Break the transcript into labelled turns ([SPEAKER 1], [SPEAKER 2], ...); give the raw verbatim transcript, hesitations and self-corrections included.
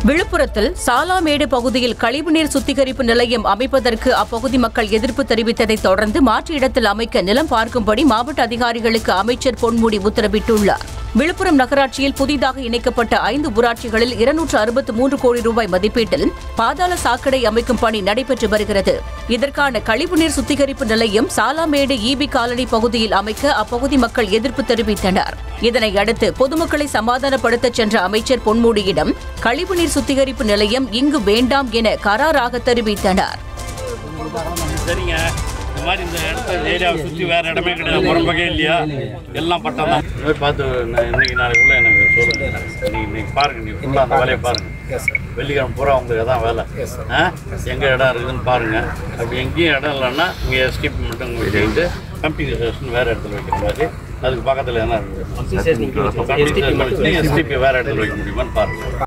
[SPEAKER 1] விழுப்புரத்தில் சாலாமேடு பகுதியில் கழிவுநீர் சுத்திகரிப்பு நிலையம் அமைப்பதற்கு அப்பகுதி மக்கள் எதிர்ப்பு தெரிவித்ததை தொடர்ந்து மாற்று இடத்தில் அமைக்க நிலம் பார்க்கும்படி மாவட்ட அதிகாரிகளுக்கு அமைச்சர் பொன்முடி உத்தரவிட்டுள்ளார். விழுப்புரம் நகராட்சியில் புதிதாக இணைக்கப்பட்ட ஐந்து ஊராட்சிகளில் இருநூற்று அறுபத்து மூன்று கோடி ரூபாய் மதிப்பீட்டில் பாதாள சாக்கடை அமைக்கும் பணி நடைபெற்று வருகிறது. இதற்கான கழிவுநீர் சுத்திகரிப்பு நிலையம் சாலாமேடு ஈபி காலனி பகுதியில் அமைக்க அப்பகுதி மக்கள் எதிர்ப்பு தெரிவித்தனர். இதனையடுத்து பொதுமக்களை சமாதானப்படுத்த சென்ற அமைச்சர் பொன்முடியிடம் கழிவுநீர் சுத்திகரிப்பு நிலையம் இங்கு வேண்டாம் என கராராக தெரிவித்தனர்.
[SPEAKER 2] இந்த மாதிரி இந்த இடத்த ஏரியாவை சுற்றி வேறு இடமே கிடையாது, புறம்பகே இல்லையா, எல்லாம் பட்டம் தான். இந்த மாதிரி பார்த்து இன்னைக்கு நாளைக்குள்ள எனக்கு சொல்லுங்கள். இன்னைக்கு இன்னைக்கு பாருங்கள், நீ ஃபுல்லாக அந்த வேலையை பாருங்கள். வெள்ளிக்கிழமை பூரா உங்களுக்கு எதான் வேலை. ஆ எங்கே இடம் இருக்குதுன்னு பாருங்கள். அப்படி எங்கேயும் இடம் இல்லைன்னா இங்கே எஸ்டிபி மட்டும் உங்களுக்கு வந்து கம்பெனி ஸ்டேஷன் வேறு இடத்துல வைக்கிற மாதிரி அதுக்கு பக்கத்தில் என்ன இருக்குது எஸ்டிபி வேறு இடத்துல வைக்க முடியுமான்னு பாருங்கள்.